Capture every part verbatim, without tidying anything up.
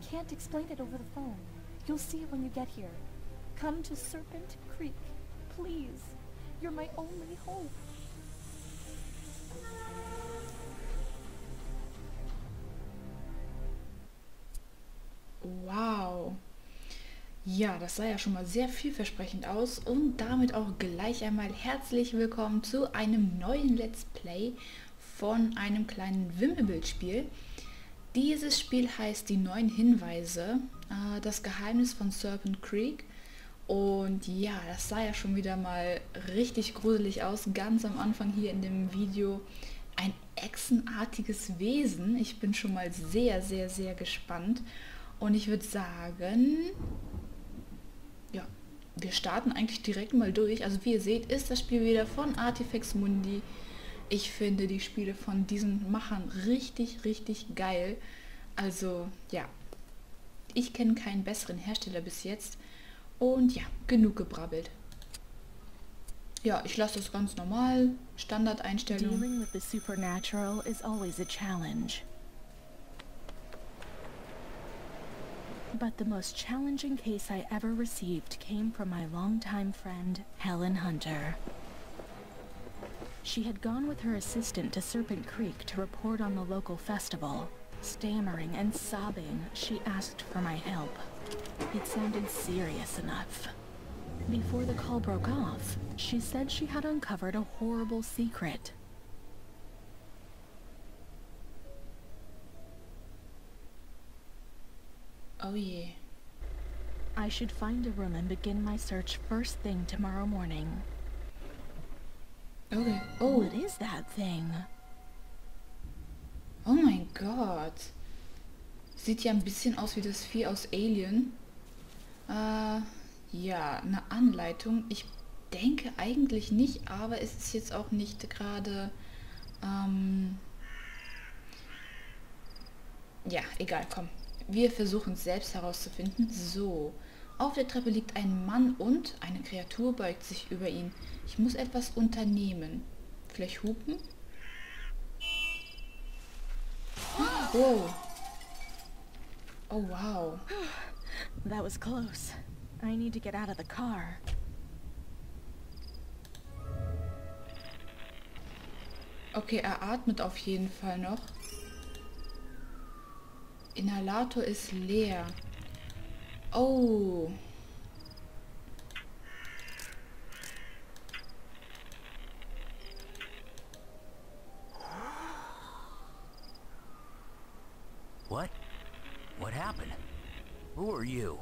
can't explain it over the phone. You'll see it when you get here. Come to Serpent Creek, please. You're my only hope. Wow. Ja, das sah ja schon mal sehr vielversprechend aus und damit auch gleich einmal herzlich willkommen zu einem neuen Let's Play von einem kleinen Wimmelbildspiel. Dieses Spiel heißt Die neuen Hinweise, äh, das Geheimnis von Serpent Creek. Und ja, das sah ja schon wieder mal richtig gruselig aus, ganz am Anfang hier in dem Video. Ein echsenartiges Wesen. Ich bin schon mal sehr, sehr, sehr gespannt. Und ich würde sagen, ja, wir starten eigentlich direkt mal durch. Also wie ihr seht, ist das Spiel wieder von Artifex Mundi. Ich finde die Spiele von diesen Machern richtig, richtig geil. Also ja, ich kenne keinen besseren Hersteller bis jetzt. Und ja, genug gebrabbelt. Ja, ich lasse das ganz normal. Standardeinstellung. Dealing with the supernatural is always a challenge. But the most challenging case I ever received came from my longtime friend, Helen Hunter. She had gone with her assistant to Serpent Creek to report on the local festival. Stammering and sobbing, she asked for my help. It sounded serious enough. Before the call broke off, she said she had uncovered a horrible secret. Oh je. I should find a room and begin my search first thing tomorrow morning. Okay. Oh. What is that thing? Oh mein Gott. Sieht ja ein bisschen aus wie das Vieh aus Alien. Äh, ja, eine Anleitung. Ich denke eigentlich nicht, aber es ist jetzt auch nicht gerade... Ähm, ja, egal, komm. Wir versuchen es selbst herauszufinden. So, auf der Treppe liegt ein Mann und eine Kreatur beugt sich über ihn. Ich muss etwas unternehmen. Vielleicht hupen? Oh. Oh, wow. That was close. I need to get out of the car. Okay, er atmet auf jeden Fall noch. Inhalator ist leer. Oh. What? What happened? Who are you?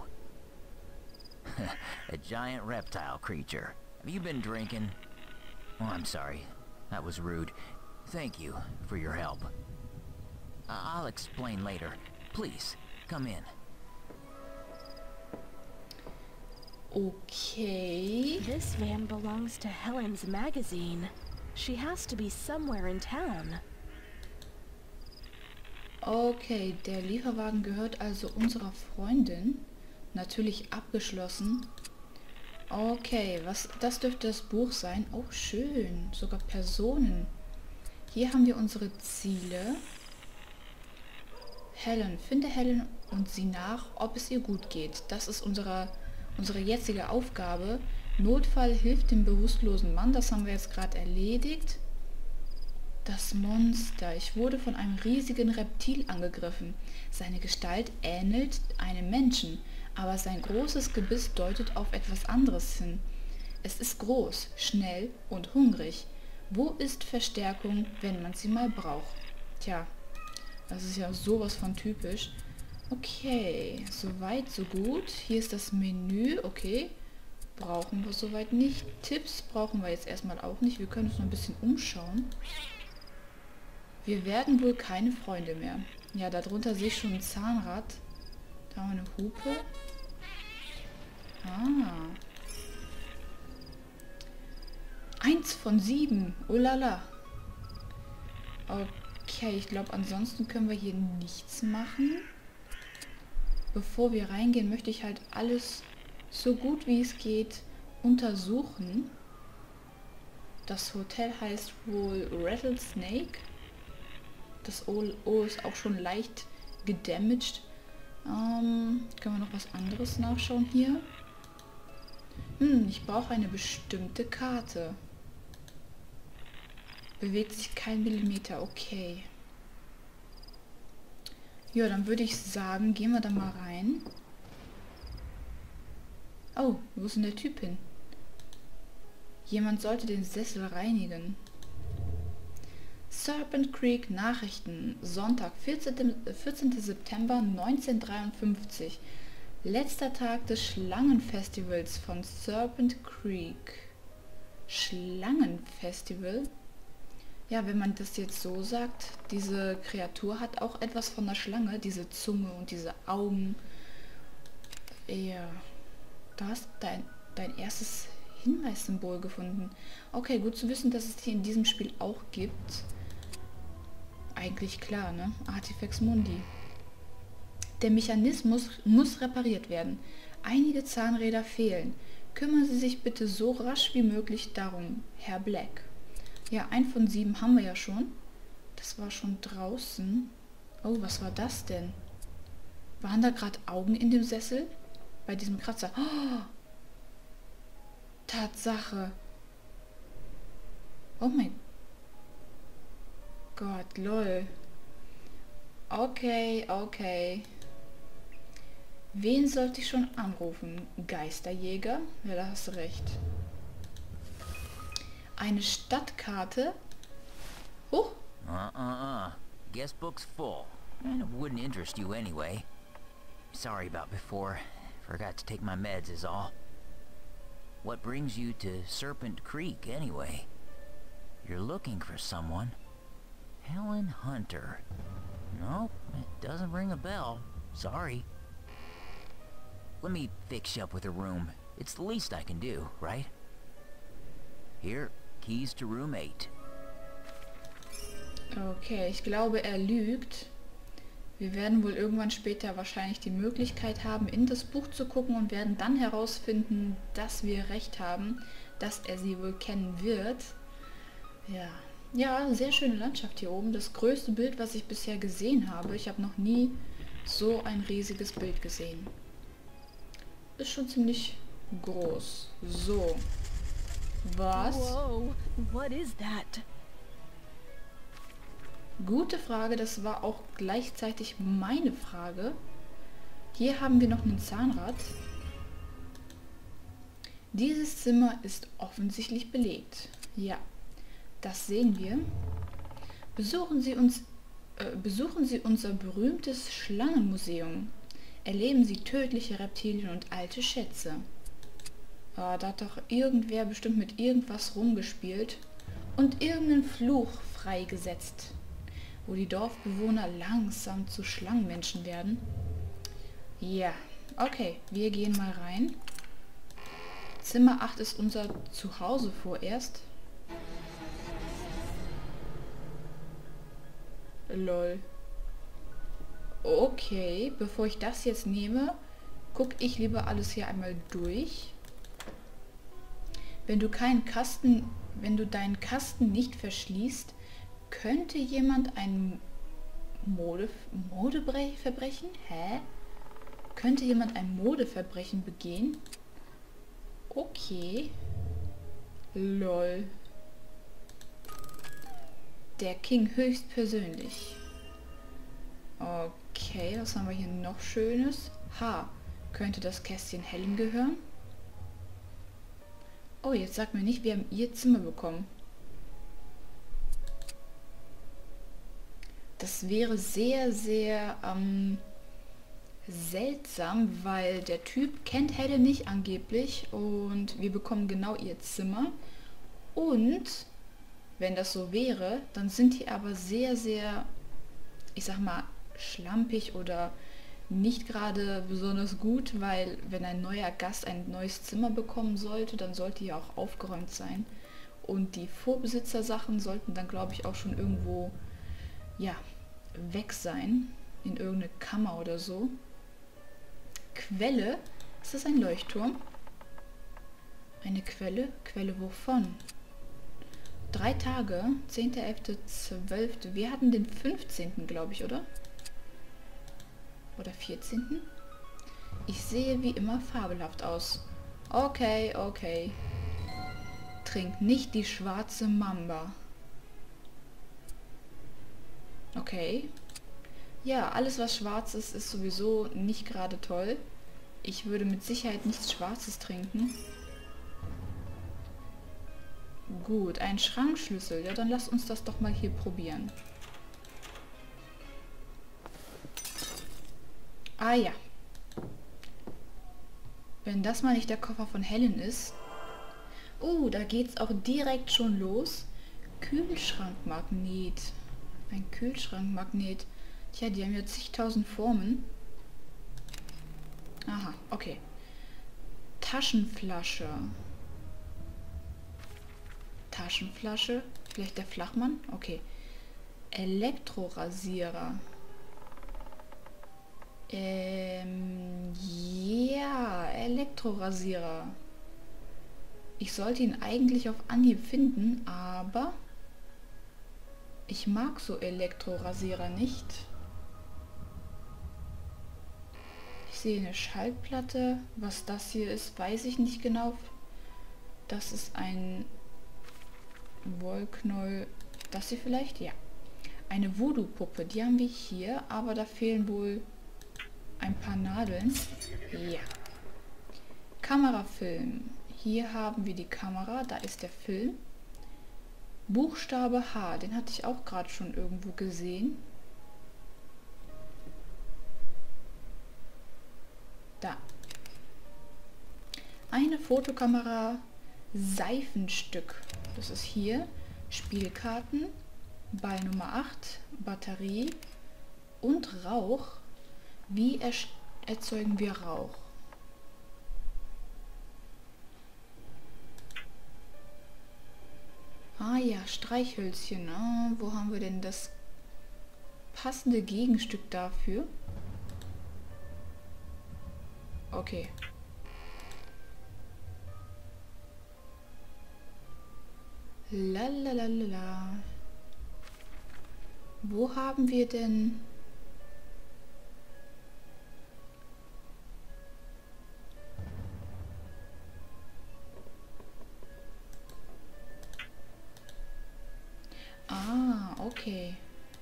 A giant reptile creature. Have you been drinking? Oh, I'm sorry. That was rude. Thank you for your help. I- I'll explain later. Please, come in. Okay. This van belongs to Helen's magazine. She has to be somewhere in town. Okay, der Lieferwagen gehört also unserer Freundin. Natürlich abgeschlossen. Okay, was das dürfte das Buch sein. Oh, schön. Sogar Personen. Hier haben wir unsere Ziele. Helen, finde Helen und sieh nach, ob es ihr gut geht. Das ist unsere, unsere jetzige Aufgabe. Notfall hilft dem bewusstlosen Mann. Das haben wir jetzt gerade erledigt. Das Monster. Ich wurde von einem riesigen Reptil angegriffen. Seine Gestalt ähnelt einem Menschen, aber sein großes Gebiss deutet auf etwas anderes hin. Es ist groß, schnell und hungrig. Wo ist Verstärkung, wenn man sie mal braucht? Tja, das ist ja sowas von typisch. Okay, soweit, so gut. Hier ist das Menü, okay. Brauchen wir soweit nicht. Tipps brauchen wir jetzt erstmal auch nicht. Wir können uns noch ein bisschen umschauen. Wir werden wohl keine Freunde mehr. Ja, darunter sehe ich schon ein Zahnrad. Da haben wir eine Hupe. Ah. Eins von sieben. Oh lala. Okay, ich glaube, ansonsten können wir hier nichts machen. Bevor wir reingehen, möchte ich halt alles so gut wie es geht untersuchen. Das Hotel heißt wohl Rattlesnake. Das O, o ist auch schon leicht gedamaged. Ähm, können wir noch was anderes nachschauen hier? Hm, ich brauche eine bestimmte Karte. Bewegt sich kein Millimeter, okay. Ja, dann würde ich sagen, gehen wir da mal rein. Oh, wo ist denn der Typ hin? Jemand sollte den Sessel reinigen. Serpent Creek Nachrichten, Sonntag, vierzehnter September neunzehnhundertdreiundfünfzig. Letzter Tag des Schlangenfestivals von Serpent Creek. Schlangenfestival? Ja, wenn man das jetzt so sagt, diese Kreatur hat auch etwas von der Schlange, diese Zunge und diese Augen. Ja, du hast dein, dein erstes Hinweissymbol gefunden. Okay, gut zu wissen, dass es die in diesem Spiel auch gibt. Eigentlich klar, ne? Artifex Mundi. Der Mechanismus muss repariert werden. Einige Zahnräder fehlen. Kümmern Sie sich bitte so rasch wie möglich darum, Herr Black. Ja, ein von sieben haben wir ja schon. Das war schon draußen. Oh, was war das denn? Waren da gerade Augen in dem Sessel? Bei diesem Kratzer. Oh, Tatsache. Oh mein Gott, lol. Okay, okay. Wen sollte ich schon anrufen? Geisterjäger? Ja, da hast du recht. Eine Stadtkarte? Huch! Uh-uh-uh. Guestbook's full. And it wouldn't interest you anyway. Sorry about before. Forgot to take my meds is all. What brings you to Serpent Creek anyway? You're looking for someone. Helen Hunter. Nope, it doesn't ring a bell. Sorry. Let me fix you up with a room. It's the least I can do, right? Here, keys to room eight. Okay, ich glaube, er lügt. Wir werden wohl irgendwann später wahrscheinlich die Möglichkeit haben, in das Buch zu gucken und werden dann herausfinden, dass wir recht haben, dass er sie wohl kennen wird. Ja, ja, sehr schöne Landschaft hier oben. Das größte Bild, was ich bisher gesehen habe. Ich habe noch nie so ein riesiges Bild gesehen. Ist schon ziemlich groß. So. Was? Whoa, what is that? Gute Frage, das war auch gleichzeitig meine Frage. Hier haben wir noch einen Zahnrad. Dieses Zimmer ist offensichtlich belegt. Ja, das sehen wir. Besuchen Sie uns, äh, besuchen Sie unser berühmtes Schlangenmuseum. Erleben Sie tödliche Reptilien und alte Schätze. Ah, da hat doch irgendwer bestimmt mit irgendwas rumgespielt und irgendeinen Fluch freigesetzt, wo die Dorfbewohner langsam zu Schlangenmenschen werden. Ja, okay, wir gehen mal rein. Zimmer acht ist unser Zuhause vorerst. Lol. Okay, bevor ich das jetzt nehme, gucke ich lieber alles hier einmal durch. Wenn du keinen Kasten, wenn du deinen Kasten nicht verschließt, könnte jemand ein Mode, Modeverbrechen? Hä? Könnte jemand ein Modeverbrechen begehen? Okay. Lol. Der King höchstpersönlich. Okay, was haben wir hier noch Schönes? Ha, könnte das Kästchen Helen gehören? Oh, jetzt sagt mir nicht, wir haben ihr Zimmer bekommen. Das wäre sehr, sehr ähm, seltsam, weil der Typ kennt Helen nicht angeblich und wir bekommen genau ihr Zimmer. Und wenn das so wäre, dann sind die aber sehr, sehr, ich sag mal, schlampig oder nicht gerade besonders gut, weil wenn ein neuer Gast ein neues Zimmer bekommen sollte, dann sollte hier auch aufgeräumt sein. Und die Vorbesitzersachen sollten dann, glaube ich, auch schon irgendwo, ja, weg sein. In irgendeine Kammer oder so. Quelle? Ist das ein Leuchtturm? Eine Quelle? Quelle wovon? Drei Tage, zehnter elfter zwölfter Wir hatten den fünfzehnten glaube ich, oder? oder vierzehnten Ich sehe wie immer fabelhaft aus. Okay, okay. Trink nicht die schwarze Mamba. Okay. Ja, alles was schwarz ist, ist sowieso nicht gerade toll. Ich würde mit Sicherheit nichts Schwarzes trinken. Gut, ein Schrankschlüssel. Ja, dann lass uns das doch mal hier probieren. Ah ja. Wenn das mal nicht der Koffer von Helen ist. Oh, da geht's auch direkt schon los. Kühlschrankmagnet. Ein Kühlschrankmagnet. Tja, die haben ja zigtausend Formen. Aha, okay. Taschenflasche. Taschenflasche. Vielleicht der Flachmann? Okay. Elektrorasierer. Ähm, ja, Elektrorasierer. Ich sollte ihn eigentlich auf Anhieb finden, aber ich mag so Elektrorasierer nicht. Ich sehe eine Schallplatte. Was das hier ist, weiß ich nicht genau. Das ist ein Wollknäuel. Das hier vielleicht? Ja. Eine Voodoo-Puppe. Die haben wir hier, aber da fehlen wohl ein paar Nadeln. Ja. Kamerafilm. Hier haben wir die Kamera. Da ist der Film. Buchstabe H. Den hatte ich auch gerade schon irgendwo gesehen. Da. Eine Fotokamera. Seifenstück. Das ist hier. Spielkarten. Ball Nummer acht. Batterie. Und Rauch. Wie erzeugen wir Rauch? Ah ja, Streichhölzchen. Ah, wo haben wir denn das passende Gegenstück dafür? Okay. Lalalala. Wo haben wir denn... Ah, okay.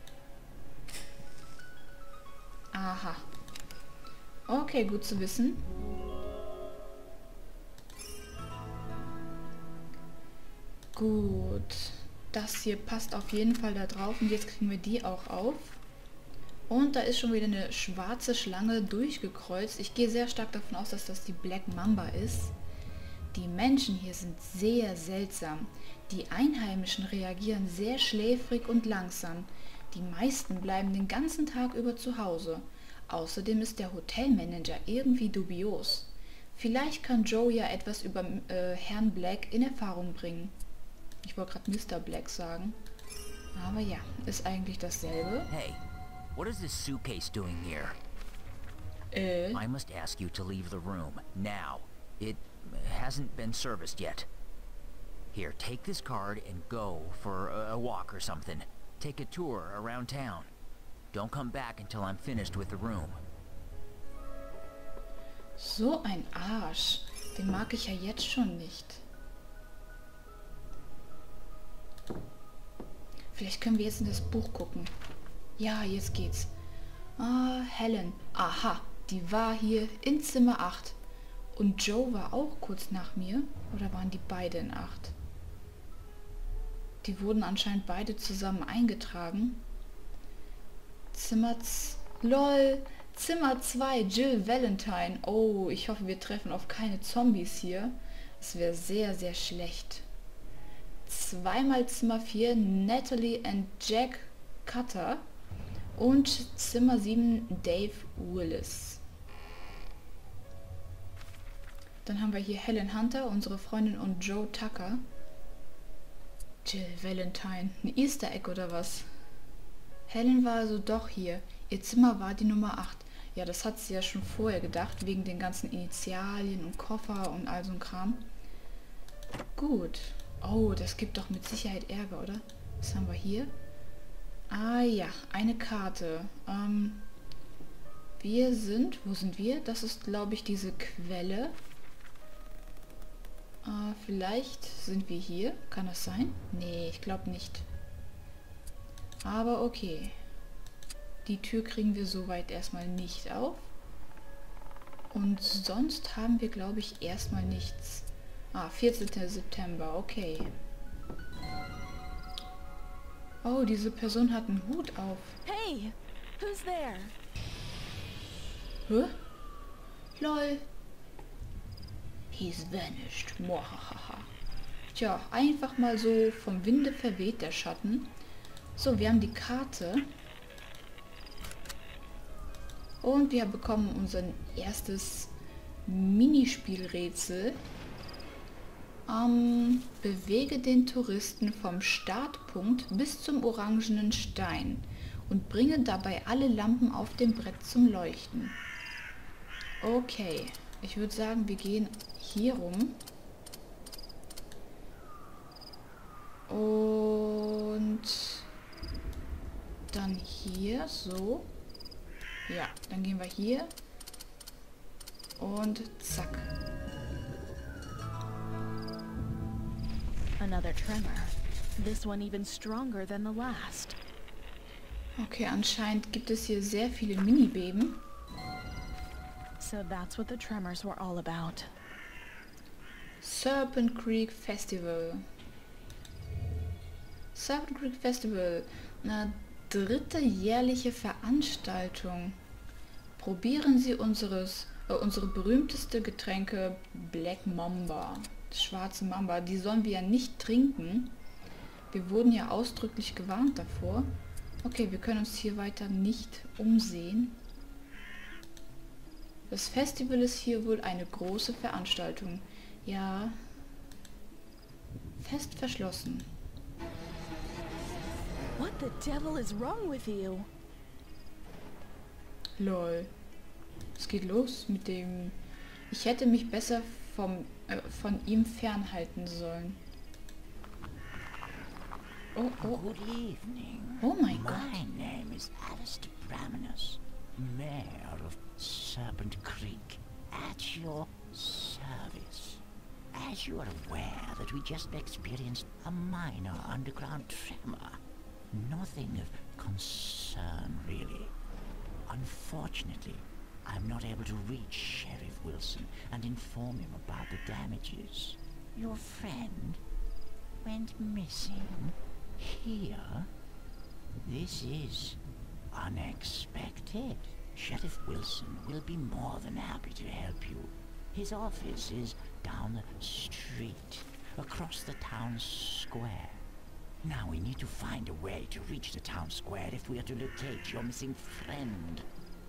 Aha. Okay, gut zu wissen. Gut. Das hier passt auf jeden Fall da drauf. Und jetzt kriegen wir die auch auf. Und da ist schon wieder eine schwarze Schlange durchgekreuzt. Ich gehe sehr stark davon aus, dass das die Black Mamba ist. Die Menschen hier sind sehr seltsam. Die Einheimischen reagieren sehr schläfrig und langsam. Die meisten bleiben den ganzen Tag über zu Hause. Außerdem ist der Hotelmanager irgendwie dubios. Vielleicht kann Joe ja etwas über äh, Herrn Black in Erfahrung bringen. Ich wollte gerade Mister Black sagen. Aber ja, ist eigentlich dasselbe. Hey, what is this suitcase doing here? Äh. I must ask you to leave the room now. It hasn't been serviced yet. Here, take this card and go for a, a walk or something. Take a tour around town. Don't come back until I'm finished with the room. So ein Arsch. Den mag ich ja jetzt schon nicht. Vielleicht können wir jetzt in das Buch gucken. Ja, jetzt geht's. Ah, Helen. Aha, die war hier in Zimmer acht. Und Joe war auch kurz nach mir. Oder waren die beide in acht? Die wurden anscheinend beide zusammen eingetragen. Zimmer... Z LOL! Zimmer zwei, Jill Valentine. Oh, ich hoffe, wir treffen auf keine Zombies hier. Das wäre sehr, sehr schlecht. Zweimal Zimmer vier, Natalie and Jack Cutter. Und Zimmer sieben, Dave Willis. Dann haben wir hier Helen Hunter, unsere Freundin, und Joe Tucker. Jill Valentine. Ein Easter Egg oder was? Helen war also doch hier. Ihr Zimmer war die Nummer acht. Ja, das hat sie ja schon vorher gedacht, wegen den ganzen Initialien und Koffer und all so ein Kram. Gut. Oh, das gibt doch mit Sicherheit Ärger, oder? Was haben wir hier? Ah ja, eine Karte. Ähm, Wir sind, wo sind wir? Das ist, glaube ich, diese Quelle. Äh, vielleicht sind wir hier. Kann das sein? Nee, ich glaube nicht. Aber okay. Die Tür kriegen wir soweit erstmal nicht auf. Und sonst haben wir, glaube ich, erstmal nichts. Ah, vierzehnten September, okay. Oh, diese Person hat einen Hut auf. Hey, who's there? Hä? Lol. He's vanished. Mohahaha. Tja, einfach mal so vom Winde verweht der Schatten. So, wir haben die Karte. Und wir bekommen unser erstes Minispielrätsel. Ähm, bewege den Touristen vom Startpunkt bis zum orangenen Stein und bringe dabei alle Lampen auf dem Brett zum Leuchten. Okay, ich würde sagen, wir gehen hier rum. Und dann hier, so. Ja, dann gehen wir hier. Und zack. Another tremor. This one even stronger than the last. Okay, anscheinend gibt es hier sehr viele Mini-Beben. So that's what the tremors were all about. Serpent Creek Festival. Serpent Creek Festival. Eine dritte jährliche Veranstaltung. Probieren Sie unseres, äh, unsere berühmteste Getränke Black Mamba. Das schwarze Mamba. Die sollen wir ja nicht trinken. Wir wurden ja ausdrücklich gewarnt davor. Okay, wir können uns hier weiter nicht umsehen. Das Festival ist hier wohl eine große Veranstaltung. Ja. Fest verschlossen. What the devil is wrong with you? Lol. Es geht los mit dem... Ich hätte mich besser vom, äh, von ihm fernhalten sollen. Oh, oh. Good evening. Oh mein My Gott. name is Alistair Braminus, Mayor of Serpent Creek, at your service. As you are aware that we just experienced a minor underground tremor. Nothing of concern, really. Unfortunately, I'm not able to reach Sheriff Wilson and inform him about the damages. Your friend went missing here? This is unexpected. Sheriff Wilson will be more than happy to help you. His office is down the street, across the town square. Now we need to find a way to reach the town square if we are to locate your missing friend.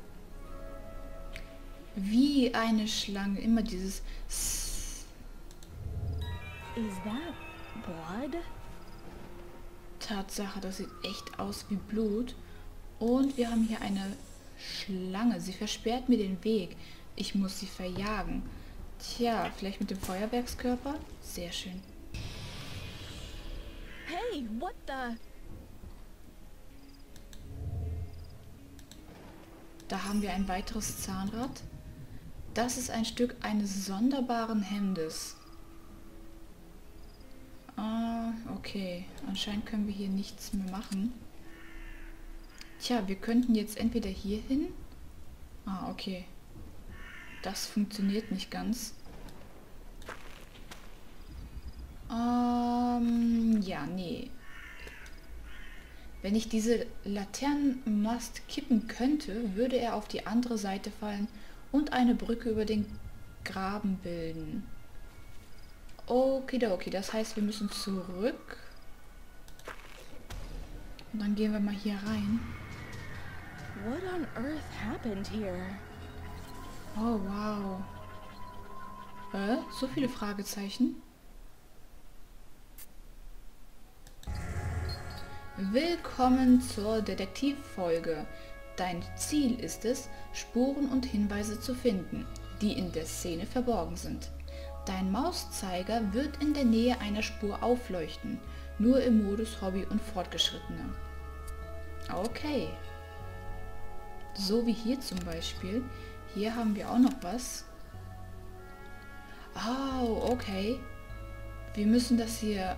Wie eine Schlange. Immer dieses... S. Is that blood? Tatsache, das sieht echt aus wie Blut. Und wir haben hier eine Schlange. Sie versperrt mir den Weg. Ich muss sie verjagen. Tja, vielleicht mit dem Feuerwerkskörper? Sehr schön. Hey, what the... Da haben wir ein weiteres Zahnrad. Das ist ein Stück eines sonderbaren Hemdes. Ah, okay. Anscheinend können wir hier nichts mehr machen. Tja, wir könnten jetzt entweder hier hin. Ah, okay. Das funktioniert nicht ganz. Ähm, ja, nee. Wenn ich diese Laternenmast kippen könnte, würde er auf die andere Seite fallen und eine Brücke über den Graben bilden. Okidoki, das heißt, wir müssen zurück. Und dann gehen wir mal hier rein. What on earth happened here? Oh, wow. Äh, so viele Fragezeichen. Willkommen zur Detektivfolge. Dein Ziel ist es, Spuren und Hinweise zu finden, die in der Szene verborgen sind. Dein Mauszeiger wird in der Nähe einer Spur aufleuchten, nur im Modus Hobby und Fortgeschrittene. Okay. So wie hier zum Beispiel. Hier haben wir auch noch was. Oh, okay. Wir müssen das hier...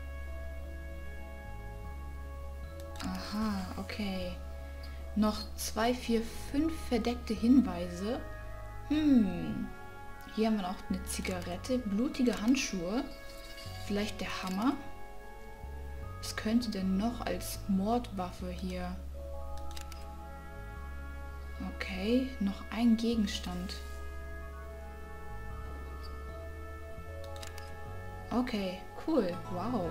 Aha, okay. Noch zwei, vier, fünf verdeckte Hinweise. Hm. Hier haben wir noch eine Zigarette, blutige Handschuhe. Vielleicht der Hammer. Was könnte denn noch als Mordwaffe hier? Okay, noch ein Gegenstand. Okay, cool. Wow.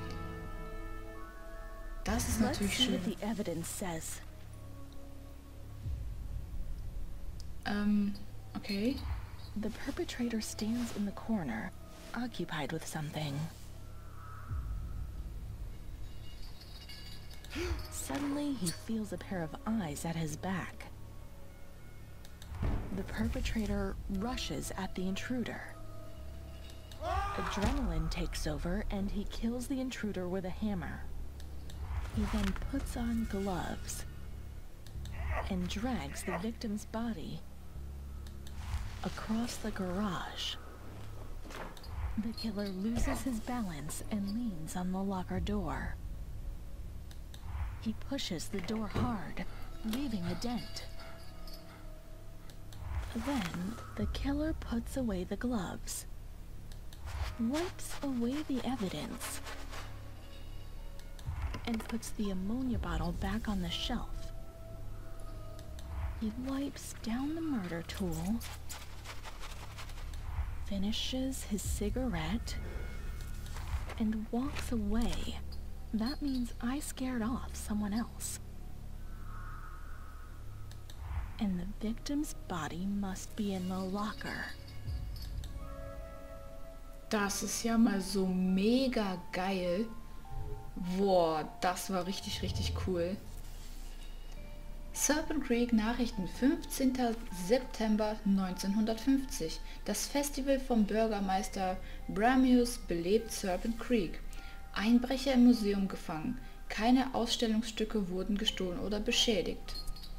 Das ist Let's natürlich see schön. what the evidence says. Ähm, okay. The perpetrator stands in the corner, occupied with something. Suddenly, he feels a pair of eyes at his back. The perpetrator rushes at the intruder. Adrenaline takes over and he kills the intruder with a hammer. He then puts on gloves and drags the victim's body across the garage. The killer loses his balance and leans on the locker door. He pushes the door hard, leaving a dent. Then, the killer puts away the gloves, wipes away the evidence, and puts the ammonia bottle back on the shelf. He wipes down the murder tool, finishes his cigarette, and walks away. That means I scared off someone else. And the victim's body must be in the locker. Das ist ja mal so mega geil. Boah, das war richtig, richtig cool. Serpent Creek Nachrichten, fünfzehnter September neunzehnhundertfünfzig. Das Festival vom Bürgermeister Bramius belebt Serpent Creek. Einbrecher im Museum gefangen. Keine Ausstellungsstücke wurden gestohlen oder beschädigt.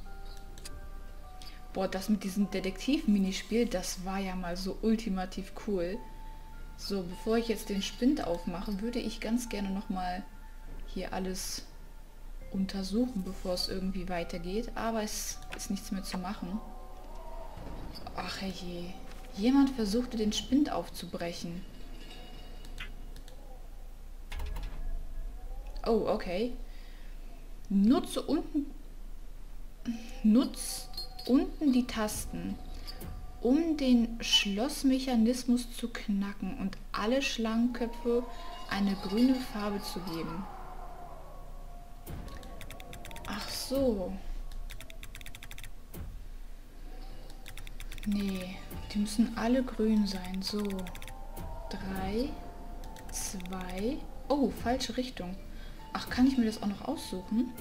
Boah, das mit diesem Detektiv-Minispiel, das war ja mal so ultimativ cool. So, bevor ich jetzt den Spind aufmache, würde ich ganz gerne nochmal hier alles untersuchen, bevor es irgendwie weitergeht. Aber es ist nichts mehr zu machen. Ach je. Jemand versuchte den Spind aufzubrechen. Oh, okay. Nutze unten... Nutz unten die Tasten, um den Schlossmechanismus zu knacken und alle Schlangenköpfe eine grüne Farbe zu geben. Ach so. Nee, die müssen alle grün sein. So. Drei, zwei... Oh, falsche Richtung. Ach, kann ich mir das auch noch aussuchen?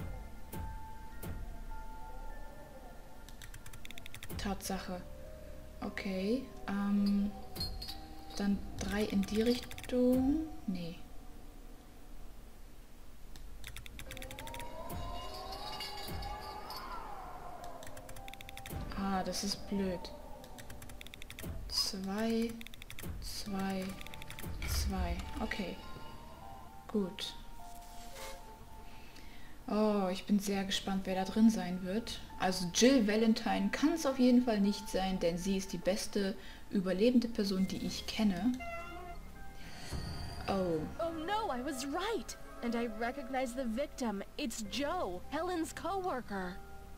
Tatsache. Okay. Ähm, dann drei in die Richtung. Nee. Ah, das ist blöd. Zwei, zwei, zwei. Okay. Gut. Oh, ich bin sehr gespannt, wer da drin sein wird. Also Jill Valentine kann es auf jeden Fall nicht sein, denn sie ist die beste überlebende Person, die ich kenne. Oh. Oh no, I was right! And I recognize the victim. It's Joe, Helen's coworker.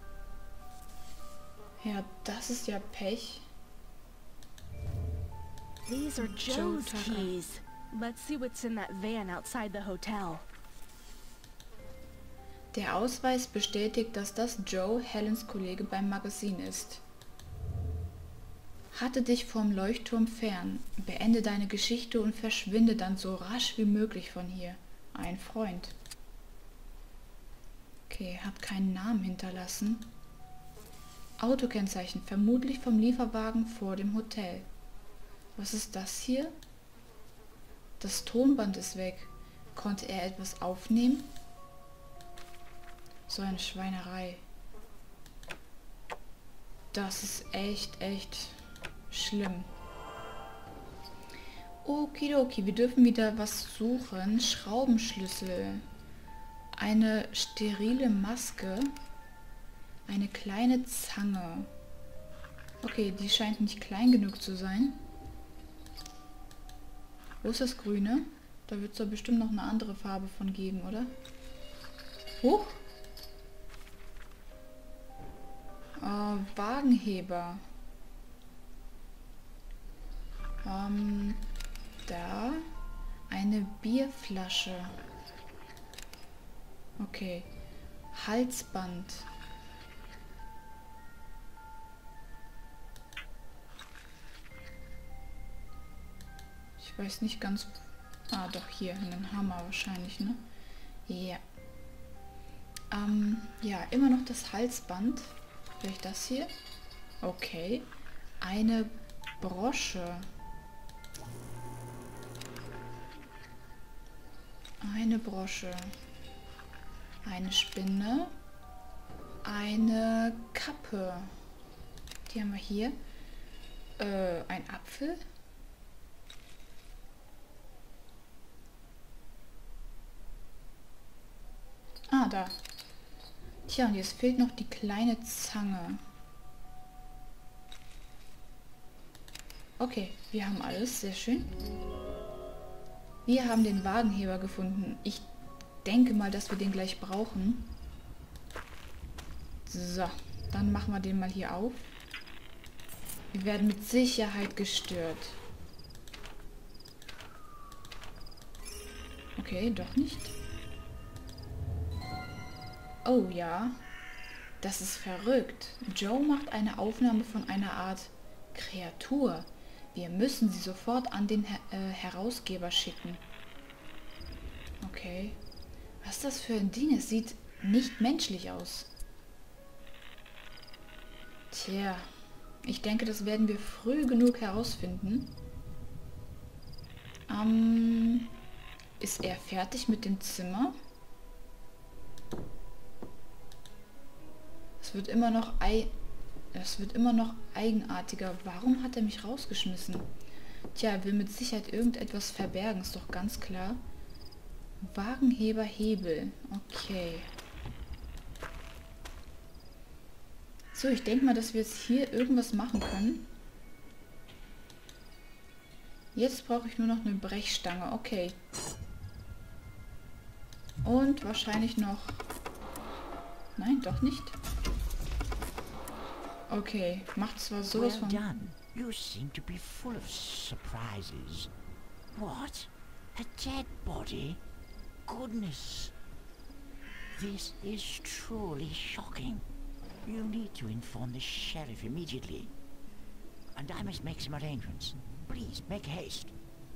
Ja, das ist ja Pech. These are Joe Joe's Tucker. keys. Let's see what's in that van outside the hotel. Der Ausweis bestätigt, dass das Joe, Helens Kollege beim Magazin ist. Halte dich vom Leuchtturm fern, beende deine Geschichte und verschwinde dann so rasch wie möglich von hier. Ein Freund. Okay, hat keinen Namen hinterlassen. Autokennzeichen, vermutlich vom Lieferwagen vor dem Hotel. Was ist das hier? Das Tonband ist weg. Konnte er etwas aufnehmen? So eine Schweinerei. Das ist echt, echt schlimm. Okidoki, wir dürfen wieder was suchen. Schraubenschlüssel. Eine sterile Maske. Eine kleine Zange. Okay, die scheint nicht klein genug zu sein. Wo ist das Grüne? Da wird es doch bestimmt noch eine andere Farbe von geben, oder? Huch! Äh, Wagenheber. Ähm, da. Eine Bierflasche. Okay. Halsband. Ich weiß nicht ganz... Ah, doch, hier. Einen Hammer wahrscheinlich, ne? Ja. Ähm, ja, immer noch das Halsband. Vielleicht das hier? Okay. Eine Brosche. Eine Brosche. Eine Spinne. Eine Kappe. Die haben wir hier. Äh, ein Apfel. Ah, da. Tja, und jetzt fehlt noch die kleine Zange. Okay, wir haben alles. Sehr schön. Wir haben den Wagenheber gefunden. Ich denke mal, dass wir den gleich brauchen. So, dann machen wir den mal hier auf. Wir werden mit Sicherheit gestört. Okay, doch nicht. Oh ja, das ist verrückt. Joe macht eine Aufnahme von einer Art Kreatur. Wir müssen sie sofort an den Her äh, Herausgeber schicken. Okay. Was ist das für ein Ding? Es sieht nicht menschlich aus. Tja, ich denke, das werden wir früh genug herausfinden. Ähm, ist er fertig mit dem Zimmer? Es wird immer noch ei es wird immer noch eigenartiger. Warum hat er mich rausgeschmissen? Tja, er will mit Sicherheit irgendetwas verbergen, ist doch ganz klar. Wagenheber Hebel. Okay. So, ich denke mal, dass wir jetzt hier irgendwas machen können. Jetzt brauche ich nur noch eine Brechstange. Okay. Und wahrscheinlich noch... Nein, doch nicht. Okay, macht zwar sowas von... Well done. You seem to be full of surprises. What? A dead body? Goodness. This is truly shocking. You need to inform the sheriff immediately. And I must make some arrangements. Please, make haste.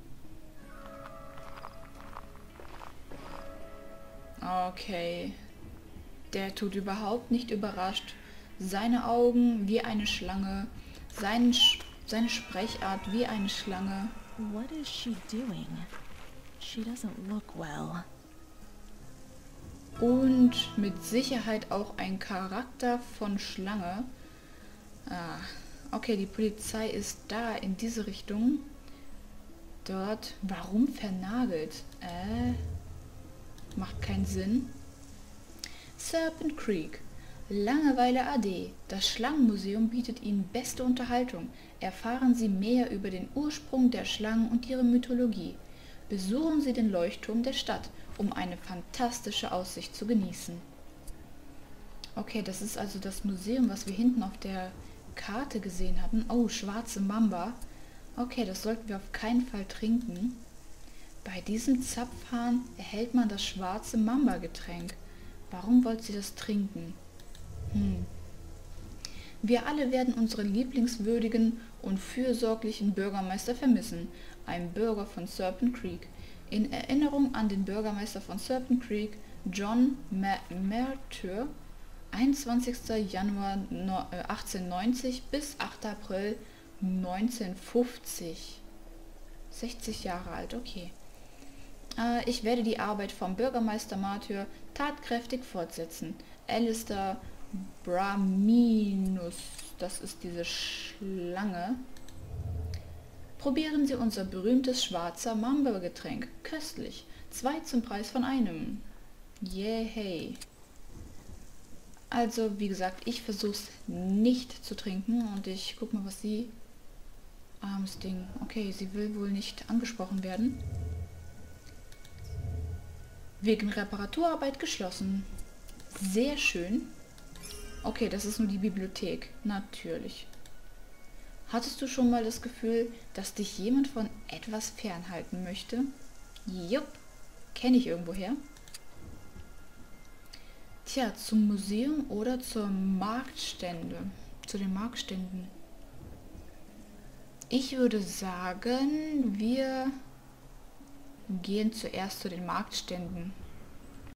Okay. Der tut überhaupt nicht überrascht. Seine Augen wie eine Schlange. Sein, seine Sprechart wie eine Schlange. What is she doing? She doesn't look well. Und mit Sicherheit auch ein Charakter von Schlange. Ah, okay, die Polizei ist da in diese Richtung. Dort. Warum vernagelt? Äh, macht keinen Sinn. Serpent Creek. Langeweile A D. Das Schlangenmuseum bietet Ihnen beste Unterhaltung. Erfahren Sie mehr über den Ursprung der Schlangen und ihre Mythologie. Besuchen Sie den Leuchtturm der Stadt, um eine fantastische Aussicht zu genießen. Okay, das ist also das Museum, was wir hinten auf der Karte gesehen hatten. Oh, schwarze Mamba. Okay, das sollten wir auf keinen Fall trinken. Bei diesem Zapfhahn erhält man das schwarze Mamba-Getränk. Warum wollt sie das trinken? Hm. Wir alle werden unseren lieblingswürdigen und fürsorglichen Bürgermeister vermissen. Ein Bürger von Serpent Creek. In Erinnerung an den Bürgermeister von Serpent Creek, John Martyr, einundzwanzigster Januar achtzehnhundertneunzig bis achter April neunzehnhundertfünfzig. sechzig Jahre alt, okay. Äh, ich werde die Arbeit vom Bürgermeister Martyr tatkräftig fortsetzen. Alistair Braminus. Das ist diese Schlange. Probieren Sie unser berühmtes schwarzer Mamba-Getränk. Köstlich. Zwei zum Preis von einem. Yay. Also, wie gesagt, ich versuche es nicht zu trinken und ich guck mal, was sie... Armes Ding. Okay, sie will wohl nicht angesprochen werden. Wegen Reparaturarbeit geschlossen. Sehr schön. Okay, das ist nur die Bibliothek. Natürlich. Hattest du schon mal das Gefühl, dass dich jemand von etwas fernhalten möchte? Jupp. Kenne ich irgendwoher. Tja, zum Museum oder zur Marktstände. Zu den Marktständen. Ich würde sagen, wir gehen zuerst zu den Marktständen.